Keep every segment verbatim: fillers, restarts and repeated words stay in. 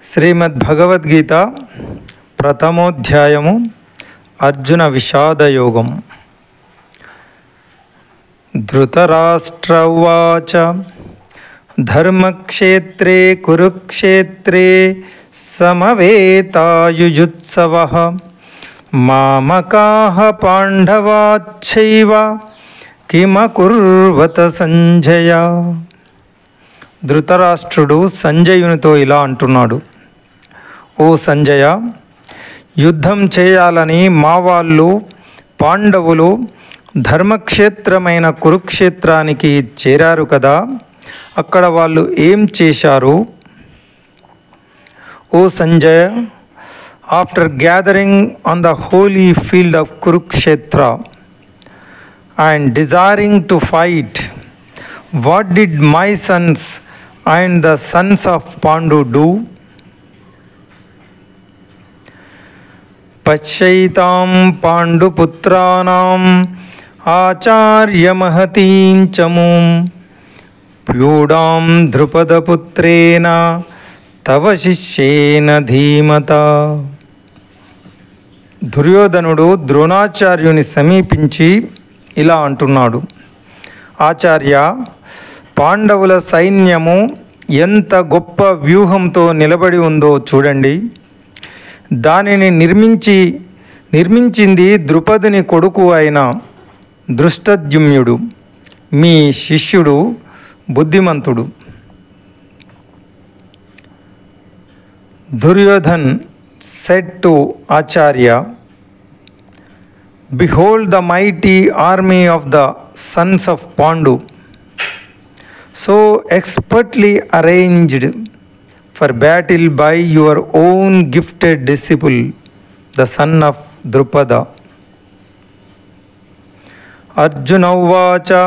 శ్రీమద్భగవద్గీత ప్రథమోధ్యాయము అర్జున విషాదయోగం. ధృతరాష్ట్ర ఉవాచ ధర్మక్షేత్రే కురుక్షేత్రే సమవేతాయుజుత్సవః మామకాః పాండవాశ్చైవ కిమకుర్వత సంజయ. ధృతరాష్ట్రుడు సంజయునితో ఇలా అంటున్నాడు: ఓ సంజయ, యుద్ధం చేయాలని మా వాళ్ళు పాండవులు ధర్మక్షేత్రమైన కురుక్షేత్రానికి చేరారు కదా, అక్కడ వాళ్ళు ఏం చేశారు? ఓ Sanjaya, after gathering on the holy field of Kurukshetra and desiring to fight, what did my sons and the sons of Pandu do? Pachaitam Panduputranam Acharya Mahatin Chamum Pyudam Drupadaputrena Tavashishena Dhimata. దుర్యోధనుడు ద్రోణాచార్యుని సమీపించి ఇలా అంటున్నాడు: ఆచార్య, పాండవుల సైన్యము ఎంత గొప్ప వ్యూహంతో నిలబడి ఉందో చూడండి. దానిని నిర్మించి నిర్మించింది ద్రుపదుని కొడుకు అయిన దృష్టద్యుమ్నుడు, మీ శిష్యుడు బుద్ధిమంతుడు. Duryodhan said to Acharya, behold the mighty army of the sons of Pandu, so expertly arranged for battle by your own gifted disciple, the son of Drupada. Arjuna uvacha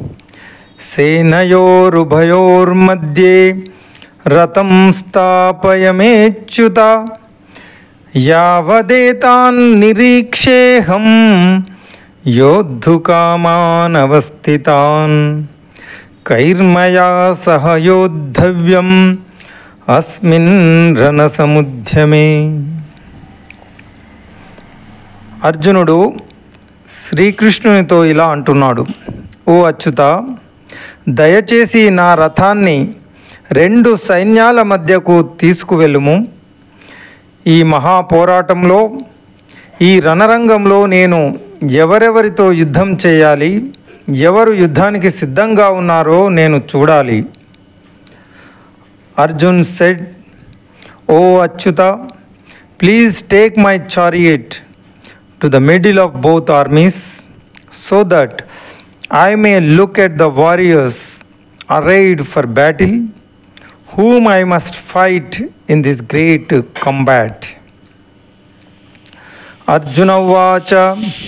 senayorubhayor madhye ratam stapayamechyuta యావదేతాన్ నిరీక్షేహం యోద్ధుకామాన్ అవస్థితాన్ కైర్మయా సహ యోద్ధవ్యం అస్మిన్ రణసముద్యమే. అర్జునుడు శ్రీకృష్ణునితో ఇలా అంటున్నాడు: ఓ అచ్యుత, దయచేసి నా రథాన్ని రెండు సైన్యాల మధ్యకు తీసుకువెళ్ళుము. ఈ మహాపోరాటంలో, ఈ రణరంగంలో నేను ఎవరెవరితో యుద్ధం చేయాలి, ఎవరు యుద్ధానికి సిద్ధంగా ఉన్నారో నేను చూడాలి. అర్జున్ సెడ్, ఓ Achyuta, please take my chariot to the middle of both armies so that I may look at the warriors arrayed for battle, whom I must fight in this great combat. Arjuna uvacha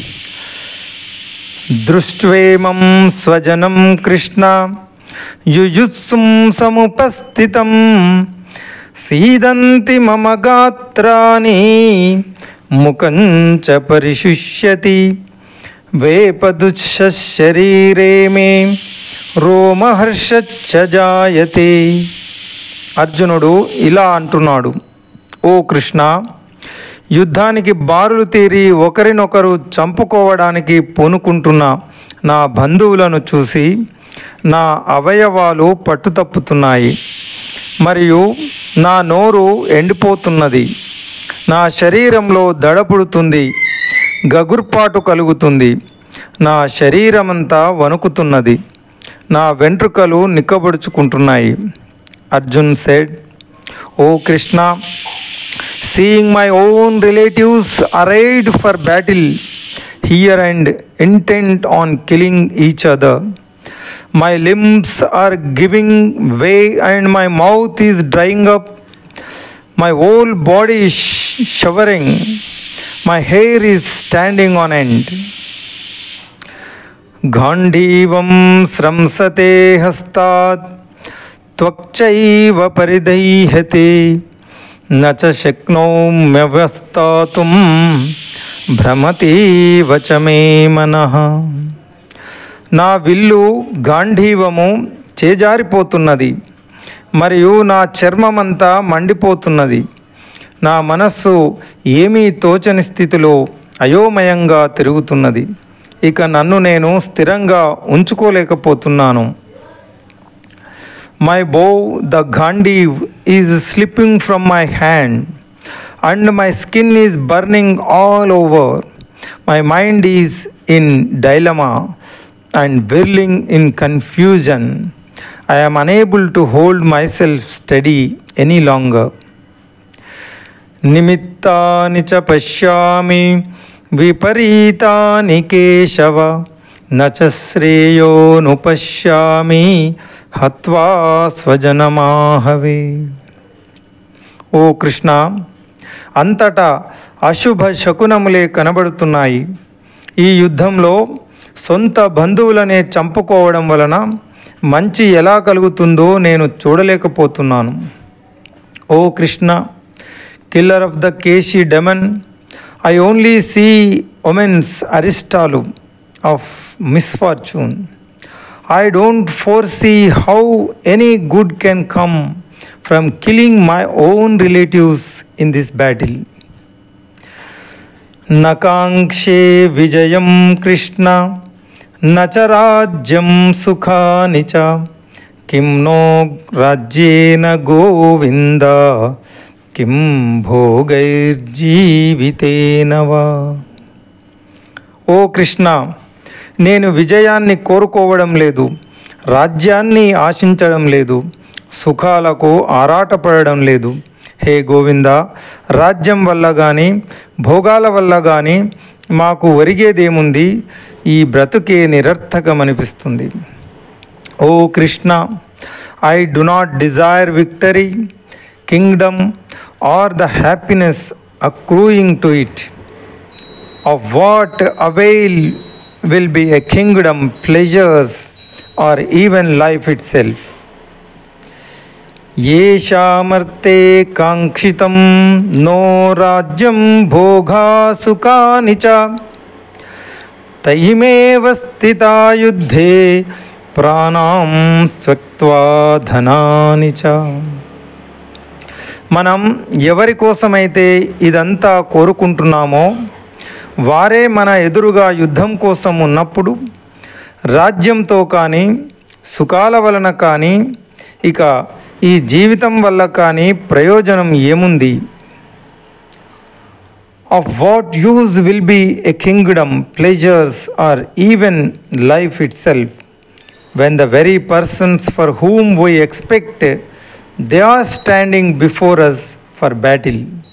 drustvemam swajanam Krishna yujutsum samupastitam sidanti mama gatrani mukancha parishusyati vepaduchya sharire me రోమహర్షచ్చ జాయతే. అర్జునుడు ఇలా అంటున్నాడు: ఓ కృష్ణ, యుద్ధానికి బారులు తీరి ఒకరినొకరు చంపుకోవడానికి పూనుకుంటున్న నా బంధువులను చూసి నా అవయవాలు పట్టుతప్పుతున్నాయి, మరియు నా నోరు ఎండిపోతున్నది, నా శరీరంలో దడపుడుతుంది, గగుర్పాటు కలుగుతుంది, నా శరీరమంతా వణుకుతున్నది, నా వెంట్రుకలు నిక్కబడుచుకుంటున్నాయి. అర్జున్ సెడ్, ఓ Krishna, seeing my own relatives arrayed for battle here and intent on killing each other, my limbs are giving way and my mouth is drying up, my whole body is shivering, my hair is standing on end. గాంధీవం స్రంసతే హస్తాత్ త్వక్చైవ పరిదహ్యతే నచ శక్నోమ్యవస్థాతుం భ్రమతీవ చ మే మనః. నా విల్లు గాంధీవము చేజారిపోతున్నది, మరియు నా చర్మమంతా మండిపోతున్నది. నా మనస్సు ఏమీ తోచని స్థితిలో అయోమయంగా తిరుగుతున్నది. ఇక నన్ను నేను స్థిరంగా ఉంచుకోలేకపోతున్నాను. My bow the Gandiv is slipping from my hand and my skin is burning all over. My mind is in dilemma and whirling in confusion. I am unable to hold myself steady any longer. నిమిత్తాని చ పశ్యామి విపరీతాని కేశవ నచ శ్రేయోను పశ్యామి హత్వా స్వజనమాహవే. ఓ కృష్ణ, అంతటా అశుభ శకునములే కనబడుతున్నాయి. ఈ యుద్ధంలో సొంత బంధువులనే చంపుకోవడం వలన మంచి ఎలా కలుగుతుందో నేను చూడలేకపోతున్నాను. ఓ Krishna, killer of the Keshi demon, I only see omens అరిస్టాలు of misfortune. I don't foresee how any good can come from killing my own relatives in this battle. నకాంక్షే విజయం కృష్ణ నచ రాజ్యం సుఖాని చ కిం నో రాజ్యేన గోవింద కిం భోగైర్జీవితేన వా. ఓ కృష్ణ, నేను విజయాన్ని కోరుకోవడం లేదు, రాజ్యాన్ని ఆశించడం లేదు, సుఖాలకు ఆరాటపడడం లేదు. హే గోవింద, రాజ్యం వల్ల కానీ భోగాల వల్ల కానీ మాకు ఒరిగేదేముంది? ఈ బ్రతుకే నిరర్థకమనిపిస్తుంది. ఓ Krishna, I do not desire victory, kingdom or the happiness accruing to it. Of what avail will be a kingdom, pleasures or even life itself. ఏషామర్తే కాంక్షితం నో రాజ్యం భోగా సుఖాని చ తైమేవ స్థితా యుద్ధే ప్రాణాం త్యక్త్వా ధనాని చ. మనం ఎవరి కోసమైతే ఇదంతా కోరుకుంటున్నామో వారే మన ఎదురుగా యుద్ధం కోసం ఉన్నప్పుడు రాజ్యంతో కానీ సుఖాల వలన కానీ ఇక ఈ జీవితం వల్ల కానీ ప్రయోజనం ఏముంది? Of what use will be a kingdom, pleasures or even life itself when the very persons for whom we expect they are standing before us for battle?